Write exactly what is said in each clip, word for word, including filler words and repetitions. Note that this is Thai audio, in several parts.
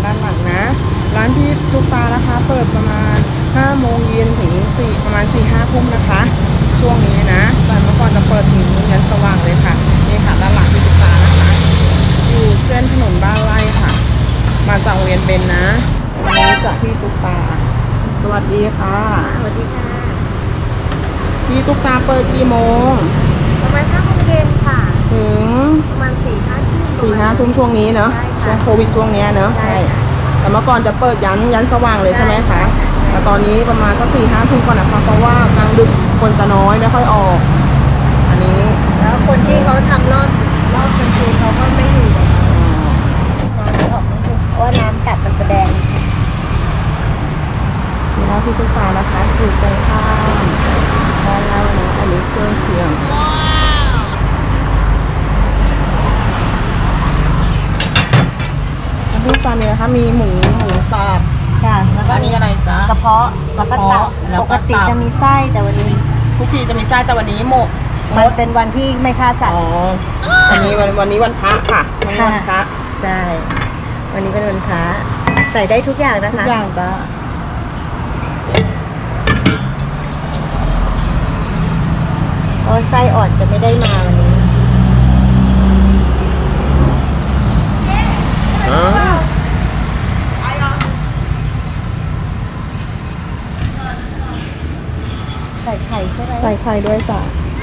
ด้านหลังนะร้านพี่ตุ๊กตานะคะเปิดประมาณห้าโมงเย็นถึงสี่ประมาณสี่ห้าทุ่มนะคะช่วงนี้นะแต่เมื่อก่อนจะเปิดถึงยันสว่างเลยค่ะนี่ค่ะด้านหลังพี่ตุ๊กตานะคะอยู่เส้นถนนบ้านไร่ค่ะมาจากโรงเรียนเบนนะวันนี้จากพี่ตุ๊กตาสวัสดีค่ะสวัสดีค่ะพี่ตุ๊กตาเปิดกี่โมงประมาณห้าโมงเย็นค่ะถึงประมาณสี่ห้าทุ่มสี่ห้าทุ่มช่วงนี้เนาะช่วงโควิดช่วงนี้เนาะใช่แต่เมื่อก่อนจะเปิดยันยันสว่างเลยใช่ไหมคะแต่ตอนนี้ประมาณสักสี่ห้าทุ่มก่อนนะคะเพราะว่ากลางดึกคนจะน้อยไม่ค่อยออกอันนี้แล้วคนที่เขาทำรอบรอบกลางคืนเขาก็ไม่อยู่น้ำไม่ออกไม่ถูกเพราะว่าน้ำกัดมันจะแดงนี่นะพี่ตุ๊กตานะคะอยู่ตรงข้ามด้านล่างนะอันนี้เครื่องเคียงลูกตาเนี่ยนะคะมีหมูหมูสับค่ะแล้วก็อันนี้อะไรจ๊ะกระเพาะแล้วก็ตับปกติจะมีไส้แต่วันนี้ทุกทีจะมีไส้แต่วันนี้หมกมันเป็นวันที่ไม่ฆ่าสัตว์อ๋อวันนี้วันวันนี้วันพระค่ะวันพระใช่วันนี้เป็นวันพระใส่ได้ทุกอย่างนะคะทุกอย่างจ้ะเพราะไส้อ่อนจะไม่ได้มาวันนี้ใส่ไข่ใช่ไหมใส่ไข่ด้วยจ้ะ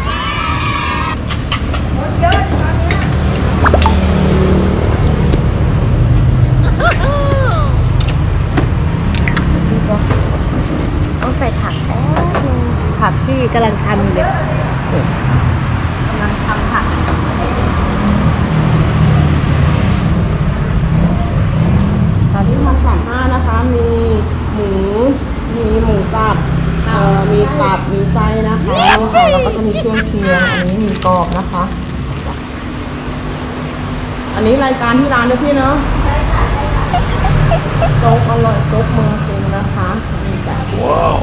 ต้องใส่ผักแป๊บนึงผักที่กำลังทำอยู่เลยกำลังทำผักตอนที่ทำสามห้านะคะมีหมูมีหมูสับมีตับมีไส้นะคะแล้วก็จะมีเครื่องเคียงอันนี้มีกรอบนะคะอันนี้รายการที่ร้านด้วยพี่เนาะโจ๊กอร่อยโจ๊กเมืองกรุงนะคะนี่จ้ะว้าว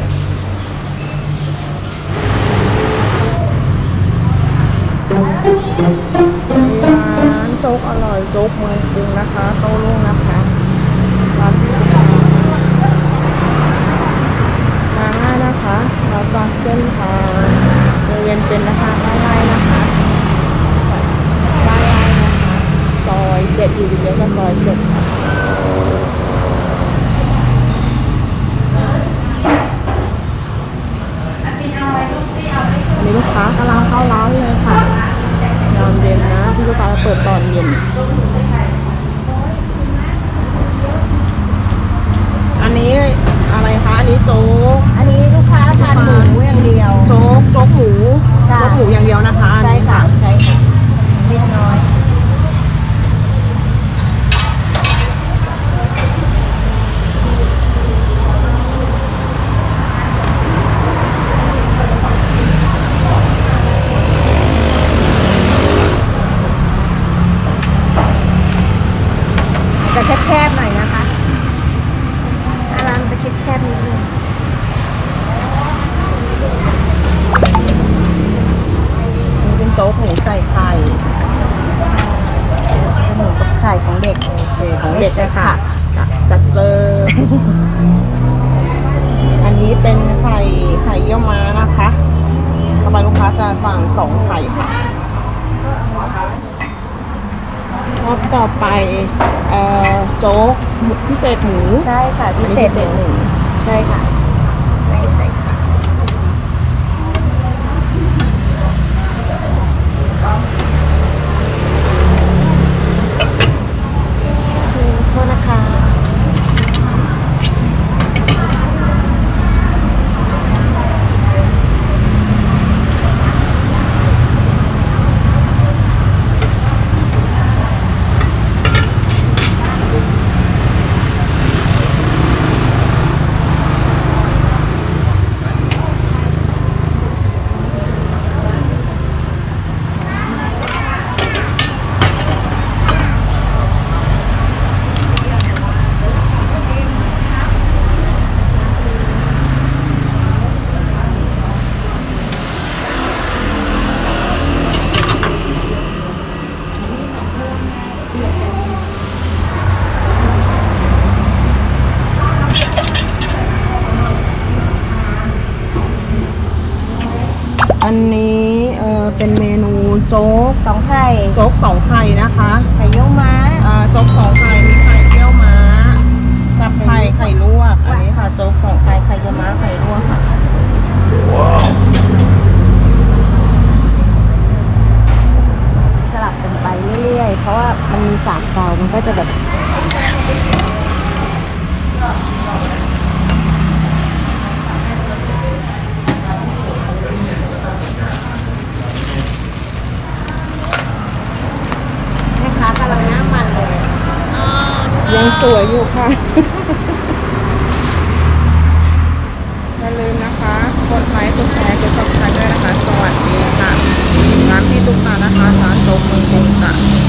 ร้านโจ๊กอร่อยโจ๊กเมืองกรุงนะคะโต้รุ่งนะคะร้านที่มาง่ายนะคะมาจากเส้นทางโรงเรียนเป็นนะคะง่ายๆนะคะบ้านไร่นะคะซอยเจ็ดอยู่ดีเดียวกับซอยเจ็ดค่ะอันนี้ลูกค้ากำลังเข้าร้านเลยค่ะตอนเย็นนะพี่ลูกค้าเปิดตอนเย็นอันนี้อะไรคะอันนี้โจ๊กอันนี้ลูกค้าทานหมูอย่างเดียวโจ๊กโจ๊กหมูโจ๊กหมูอย่างเดียวนะคะใช่ค่ะใช่ค่ะเล็กน้อยจะแคบๆหน่อยนะคะร้านจะแคบๆนิดนึงนี่เป็นโจ๊กหมูใส่ไข่เป็นหมูกับไข่ของเด็กโอเคของเด็กเลยค่ะจัดเซอร์อันนี้เป็นไข่ไข่เยี่ยวม้านะคะต่อไปลูกค้าจะสั่งสองไข่ค่ะรอบต่อไปเอ่อโจ๊กพิเศษหมูใช่ค่ะพิเศษหมูใช่ค่ะไม่ใส่ค่ะโทษนะคะโจ๊กสองไข่โจ๊กสองไข่นะคะไข่เยี่ยวม้าอ่าโจ๊กสองไข่มีไข่เยี่ยวม้ากับไข่ไข่ลวกอันนี้ค่ะโจ๊กสองไข่ไข่เยี่ยวม้าไข่ลวกค่ะสลับกันไปเรื่อยๆเพราะว่ามันมีสามเตามันก็จะแบบแม่ค้ากำลังหน้ามันเลยยังสวยอยู่ค่ะ อย่าลืมนะคะกดไลค์กดแชร์กดซับสไครบ์ด้วยนะคะสวัสดีค่ะร้านพี่ตุ๊กตานะคะร้านโจ๊กเมืองกรุงค่ะ